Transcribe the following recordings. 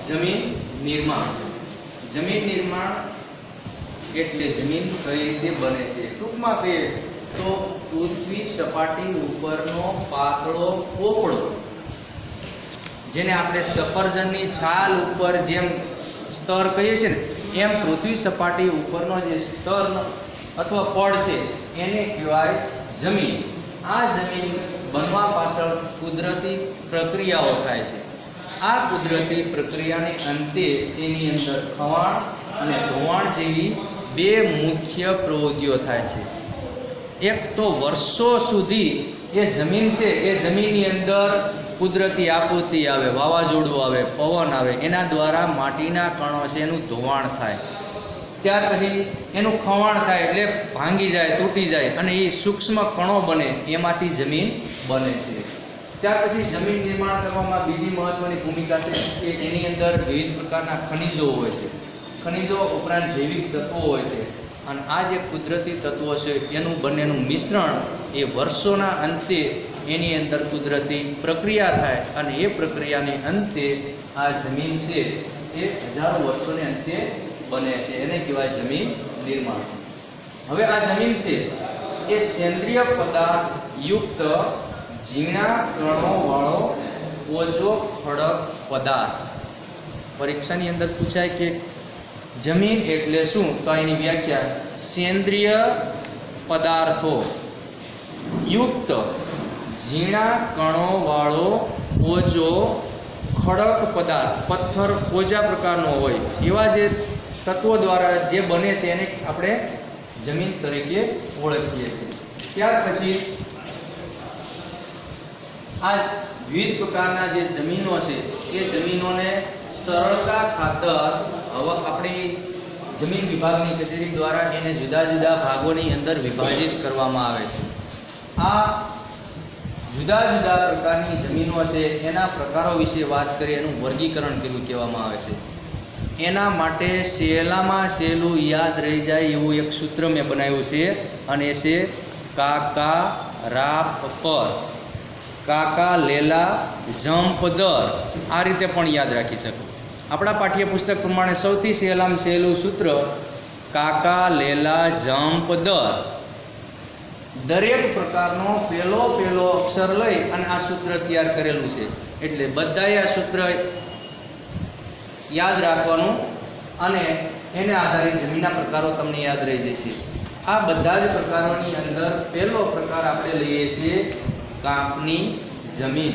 જમીન નિર્માણ. જમીન નિર્માણ એટલે જમીન કઈ રીતે બને છે. ટૂંકમાં કહીએ તો પૃથ્વી સપાટી ઉપરનો પાતળો પોપડો, જેને આપણે સફરજનની છાલ ઉપર જેમ સ્તર કહીએ છીએ ને, એમ પૃથ્વી સપાટી ઉપરનો જે સ્તર અથવા પડ છે એને કહેવાય જમીન. આ જમીન બનવા પાછળ કુદરતી પ્રક્રિયાઓ થાય છે. આ કુદરતી પ્રક્રિયાને અંતે તેની અંદર ખવાણ અને ધોવાણ જેવી બે મુખ્ય પ્રવૃત્તિઓ થાય છે. એક તો વર્ષો સુધી એ જમીન છે, એ જમીનની અંદર કુદરતી આપત્તિ આવે, વાવાઝોડું આવે, પવન આવે, એના દ્વારા માટીના કણો છે એનું ધોવાણ થાય. ત્યાર પછી એનું ખવાણ થાય એટલે ભાંગી જાય, તૂટી જાય અને એ સૂક્ષ્મ કણો બને, એમાંથી જમીન બને છે. ત્યાર પછી જમીન નિર્માણ કરવામાં બીજી મહત્વની ભૂમિકા છે કે એની અંદર વિવિધ પ્રકારના ખનિજો હોય છે. ખનિજો ઉપરાંત જૈવિક તત્વો હોય છે અને આ જે કુદરતી તત્વો છે એનું બંનેનું મિશ્રણ એ વર્ષોના અંતે એની અંદર કુદરતી પ્રક્રિયા થાય અને એ પ્રક્રિયાને અંતે આ જમીન છે એ હજારો વર્ષોને અંતે બને છે. એને કહેવાય જમીન નિર્માણ. હવે આ જમીન છે એ સેન્દ્રિય પદાર્થ યુક્ત ઝીણા કણો વાળો ઓજો ખડક પદાર્થ. પરીક્ષાની અંદર પૂછાય કે જમીન એટલે શું, તો એની વ્યાખ્યા સેન્દ્રિય પદાર્થો યુક્ત ઝીણા કણો વાળો ઓજો ખડક પદાર્થ, પથ્થર ઓજા પ્રકારનો હોય એવા જે તત્વો દ્વારા જે બને છે એને આપણે જમીન તરીકે ઓળખીએ છીએ. ત્યાર પછી આ વિવિધ પ્રકારના જે જમીનો છે એ જમીનોને સરળતા ખાતર હવે આપણી જમીન વિભાગની કચેરી દ્વારા એને જુદા જુદા ભાગોની અંદર વિભાજિત કરવામાં આવે છે. આ જુદા જુદા પ્રકારની જમીનો છે એના પ્રકારો વિશે વાત કરીએ, એનું વર્ગીકરણ કર્યું કહેવામાં આવે છે. એના માટે સહેલામાં સહેલું યાદ રહી જાય એવું એક સૂત્ર મેં બનાવ્યું છે અને એ છે કાકા રાપ પર, કાકા લેલા જંપ દર. આ રીતે પણ યાદ રાખી શકો. આપણા પાઠ્યપુસ્તક પ્રમાણે સૌથી સહેલામાં સહેલું સૂત્ર કાકા લેલા જંપ દર. દરેક પ્રકારનો પહેલો અક્ષર લઈ અને આ સૂત્ર તૈયાર કરેલું છે. એટલે બધાએ આ સૂત્ર યાદ રાખવાનું અને એને આધારે જમીનના પ્રકારો તમને યાદ રહી જશે. આ બધા જ પ્રકારોની અંદર પહેલો પ્રકાર આપણે લઈએ છીએ કાંપની જમીન.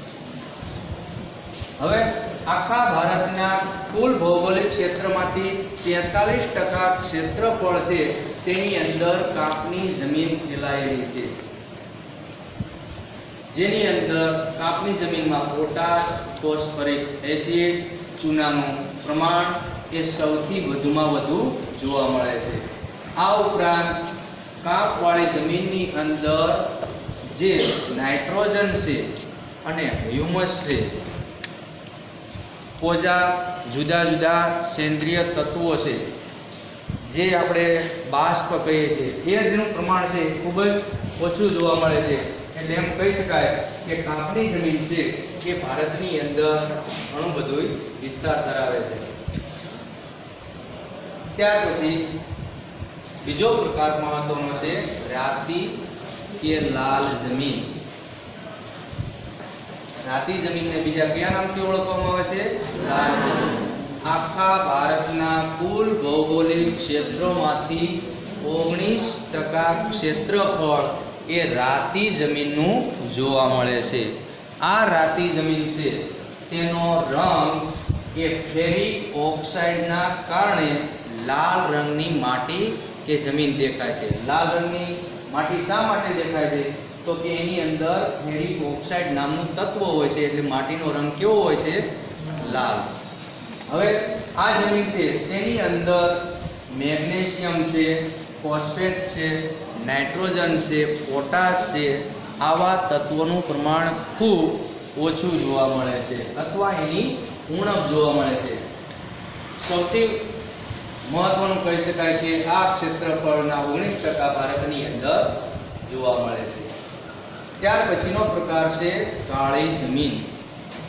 હવે આખા ભારતના કુલ ભૌગોલિક ક્ષેત્રમાંથી 43% ક્ષેત્રફળ છે તેની અંદર કાંપની જમીન ફેલાયેલી છે, જેની અંદર કાંપની જમીનમાં પોટાશ, ફોસ્ફરિક એસિડ, ચૂનાનું પ્રમાણ એ સૌથી વધુમાં વધુ જોવા મળે છે. આ ઉપરાંત કાંપવાળી જમીનની અંદર જે નાઇટ્રોજન છે અને હ્યુમસ છે, પોજા જુદા જુદા સેન્દ્રિય તત્વો છે જે આપણે બાષ્પ કહીએ છીએ, એનું પ્રમાણ છે ખૂબ જ ઓછું જોવા મળે છે. એટલે એમ કહી શકાય કે કાંપની જમીન છે એ ભારતની અંદર ઘણું બધું વિસ્તાર ધરાવે છે. ત્યાર પછી બીજો પ્રકાર મહત્વનો છે રાતી કે લાલ જમીન. રાતી જમીનને બીજા કયા નામથી ઓળખવામાં આવે છે? લાલ જમીન. આખા ભારતના કુલ ભૌગોલિક ક્ષેત્રોમાંથી 19% ક્ષેત્રફળ એ રાતી જમીનનું જોવા મળે છે. આ રાતી જમીન છે તેનો રંગ એ ફેરિક ઓક્સાઇડના કારણે લાલ રંગની માટી કે જમીન દેખાય છે. લાલ રંગની માટી શા માટે દેખાય છે? તો કે એની અંદર ફેરિક ઓક્સાઇડ નામનું તત્વ હોય છે, એટલે માટીનો રંગ કેવો હોય છે? લાલ. હવે આ જમીન છે તેની અંદર મેગ્નેશિયમ છે, ફોસ્ફેટ છે, નાઇટ્રોજન છે, પોટાશ છે, આવા તત્વોનું પ્રમાણ ખૂબ ઓછું જોવા મળે છે અથવા એની ઉણપ જોવા મળે છે. સૌથી મહત્વનું કહી શકાય કે આ ક્ષેત્રફળના 19% ભારતની અંદર જોવા મળે છે. ત્યાર પછીનો પ્રકાર છે કાળી જમીન.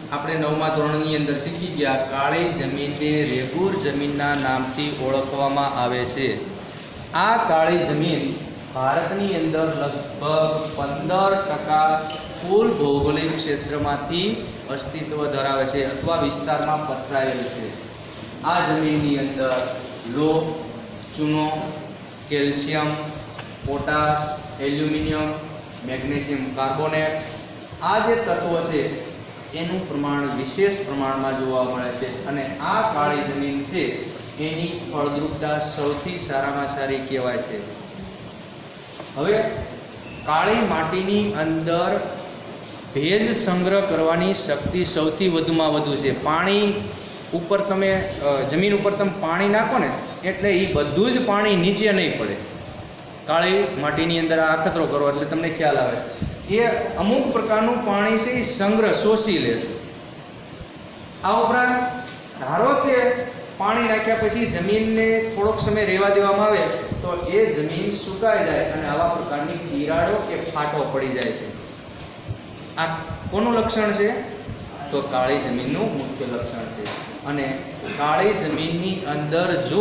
આપણે 9મા ધોરણની અંદર શીખી ગયા, કાળી જમીનને રેગુર જમીનના નામથી ઓળખવામાં આવે છે. આ કાળી જમીન ભારતની અંદર લગભગ 15% કુલ ભૌગોલિક ક્ષેત્રમાંથી અસ્તિત્વ ધરાવે છે અથવા વિસ્તારમાં પથરાયેલ છે. આ જમીનની અંદર લોહ, ચૂનો, calcium, potash, aluminium, magnesium carbonate આ જે તત્વો છે એનું પ્રમાણ વિશેષ પ્રમાણમાં જોવા મળે છે. અને આ કાળી જમીન છે એની ફળદ્રુપતા સૌથી સારામાં સારી કહેવાય છે. હવે કાળી માટીની અંદર ભેજ સંગ્રહ કરવાની શક્તિ સૌથી વધુમાં વધુ છે. પાણી ઉપર તમે જમીન ઉપર તમે પાણી નાખો ને એટલે એ બધું જ પાણી નીચે નહીં પડે. કાળી માટીની અંદર આ અખતરો કરો એટલે તમને ખ્યાલ આવે એ અમુક પ્રકારનું પાણી છે એ સંગ્રહ શોષી લે છે. આ ઉપરાંત ધારો કે પાણી નાખ્યા પછી જમીનને થોડોક સમય રહેવા દેવામાં આવે તો એ જમીન સુકાઈ જાય અને આવા પ્રકારની તિરાડો કે ફાટો પડી જાય છે. આ કોનું લક્ષણ છે? તો કાળી જમીનનું મુખ્ય લક્ષણ છે. અને કાળી જમીનની અંદર જો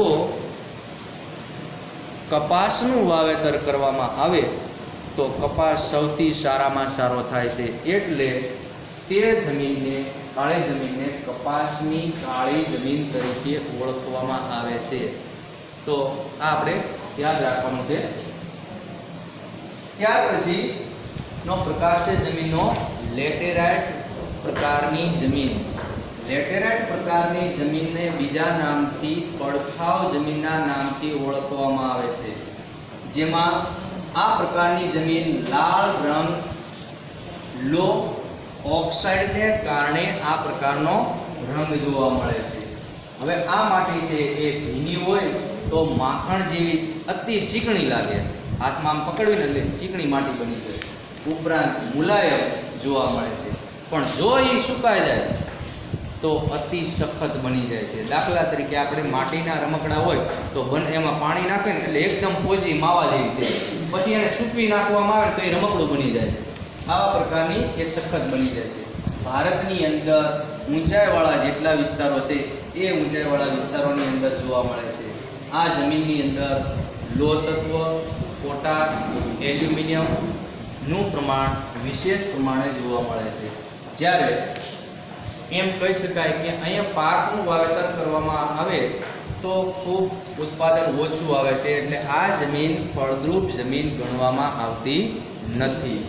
કપાસનું વાવેતર કરવામાં આવે તો કપાસ સૌથી સારામાં સારો થાય છે. એટલે તે જમીનને કાળી જમીનને કપાસની કાળી જમીન તરીકે ઓળખવામાં આવે છે. તો આ આપણે યાદ રાખવાનું છે. ત્યાર પછીનો પ્રકાર છે જમીનનો લેટેરાઇટ પ્રકારની જમીન. લેટેરાઇટ પ્રકારની જમીનને બીજા નામથી પડખાવ જમીનના નામથી ઓળખવામાં આવે છે. જેમાં આ પ્રકારની જમીન લાલ રંગ લો ઓક્સાઇડને કારણે આ પ્રકારનો રંગ જોવા મળે છે. હવે આ માટી છે એ ભીની હોય તો માખણ જેવી અતિ ચીકણી લાગે છે. હાથમાં આમ પકડવીને એટલે ચીકણી માટી બની જાય. ઉપરાંત મુલાયમ જોવા મળે છે. પણ જો એ સુકાઈ જાય તો અતિ સખત બની જાય છે. દાખલા તરીકે આપણે માટીના રમકડા હોય તો એમાં પાણી નાખે ને એટલે એકદમ પોચી માવા જેવી થાય. પછી એને સૂકવી નાખવામાં આવે તો એ રમકડું બની જાય છે. આવા પ્રકારની એ સખત બની જાય છે. ભારતની અંદર ઊંચાઈવાળા જેટલા વિસ્તારો છે એ ઊંચાઈવાળા વિસ્તારોની અંદર જોવા મળે છે. આ જમીનની અંદર લોહ તત્વ, પોટાશ, એલ્યુમિનિયમનું પ્રમાણ વિશેષ પ્રમાણે જોવા મળે છે. જ્યારે એમ કહી શકાય કે અહીંયા પાકનું વાવેતર કરવામાં આવે તો ખૂબ ઉત્પાદન ઓછું આવે છે. એટલે આ જમીન ફળદ્રુપ જમીન ગણવામાં આવતી નથી.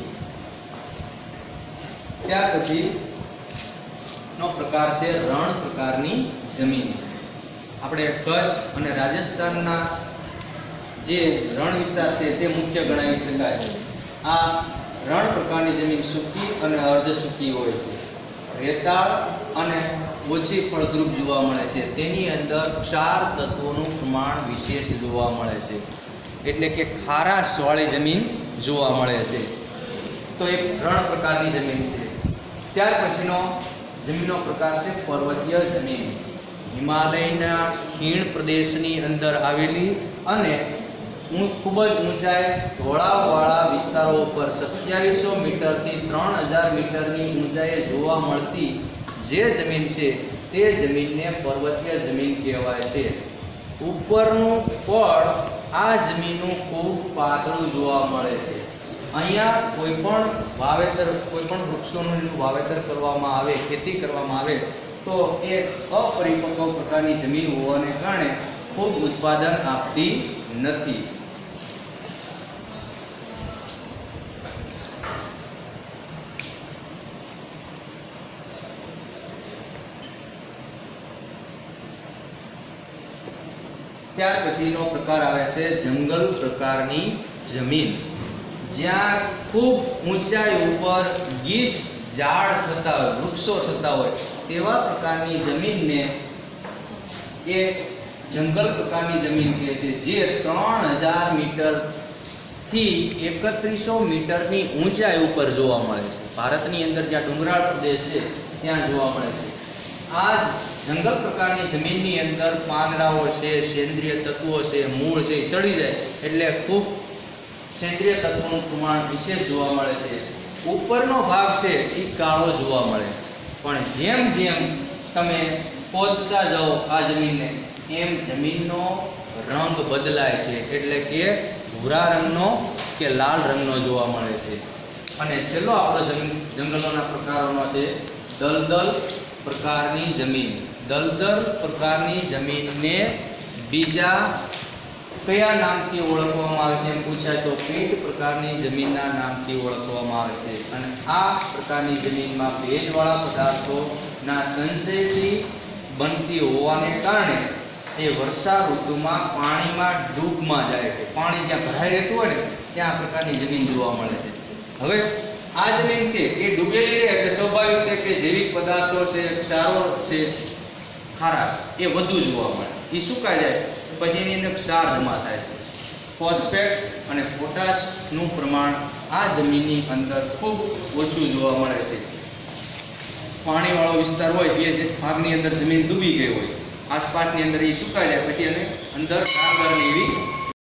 ત્યાર પછીનો પ્રકાર છે રણ પ્રકારની જમીન. આપણે કચ્છ અને રાજસ્થાનના જે રણ વિસ્તાર છે તે મુખ્ય ગણાવી શકાય. આ રણ પ્રકારની જમીન સૂકી અને અર્ધ સૂકી હોય છે. રેતાળ અને ઓછી ફળદ્રુપ જોવા મળે છે. તેની અંદર ક્ષાર તત્વોનું પ્રમાણ વિશેષ જોવા મળે છે. એટલે કે ખારાશવાળી જમીન જોવા મળે છે. તો એક રણ પ્રકારની જમીન છે. ત્યાર પછીનો જમીનનો પ્રકાર છે પર્વતીય જમીન. હિમાલયના ખીણ પ્રદેશની અંદર આવેલી અને ખૂબ જ ઊંચાઈ ઢોળાવવાળા વિસ્તારો ઉપર 2700 મીટરથી 3000 મીટરની ઊંચાઈએ જોવા મળતી જે જમીન છે તે જમીનને પર્વતીય જમીન કહેવાય છે. ઉપરનું પડ આ જમીનનું ખૂબ પાતળું જોવા મળે છે. અહીંયા કોઈ પણ વૃક્ષોનું વાવેતર કરવામાં આવે, ખેતી કરવામાં આવે તો એ અપરિપક્વ પ્રકારની જમીન હોવાને કારણે ખૂબ ઉત્પાદન આપતી નથી. ત્યાર પછીનો પ્રકાર આવે છે જંગલ પ્રકારની જમીન. જ્યાં ખૂબ ઊંચાઈ ઉપર ગીચ ઝાડ થતા હોય, વૃક્ષો થતા હોય તેવા પ્રકારની જમીનને એ જંગલ પ્રકારની જમીન કહે છે. જે 3000 મીટરથી 3100 મીટરની ઊંચાઈ ઉપર જોવા મળે છે. ભારતની અંદર જ્યાં ડુંગરાળ પ્રદેશ છે ત્યાં જોવા મળે છે. આ જંગલ પ્રકારની જમીનની અંદર પાંદડાઓ છે, સેન્દ્રિય તત્વો છે, મૂળ છે, સડી જાય એટલે ખૂબ સેન્દ્રિય તત્વોનું પ્રમાણ વિશેષ જોવા મળે છે. ઉપરનો ભાગ છે એ કાળો જોવા મળે પણ જેમ જેમ તમે ખોદતા જાઓ આ જમીનને એમ જમીનનો રંગ બદલાય છે, એટલે કે ભૂરા રંગનો કે લાલ રંગનો જોવા મળે છે. અને છેલ્લો આપણો જંગલોના પ્રકારોનો છે દલદલ પ્રકારની જમીન. દલદલ પ્રકારની જમીનને બીજા કયા નામથી ઓળખવામાં આવે છે એમ પૂછાય તો પીટ પ્રકારની જમીનના નામથી ઓળખવામાં આવે છે. અને આ પ્રકારની જમીનમાં ભેજવાળા પદાર્થોના સંચયથી બનતી હોવાને કારણે એ વર્ષા ઋતુમાં પાણીમાં ડૂબમાં જાય છે. પાણી જ્યાં ભરાઈ રહેતું હોય ને ત્યાં આ પ્રકારની જમીન જોવા મળે છે. હવે આ જમીન છે એ ડૂબેલી રહે એટલે સ્વાભાવિક છે કે જૈવિક પદાર્થો છે, ક્ષારો છે, ખારાશ એ વધુ જોવા મળે. એ સુકાઈ જાય પછી એની અંદર ક્ષાર જમા થાય છે. ફોસ્ફેટ અને પોટાશનું પ્રમાણ આ જમીનની અંદર ખૂબ ઓછું જોવા મળે છે. પાણીવાળો વિસ્તાર હોય એ જે ભાગની અંદર જમીન ડૂબી ગઈ હોય આસપાસની અંદર એ સુકાઈ જાય પછી એને અંદર ડાંગરની એવી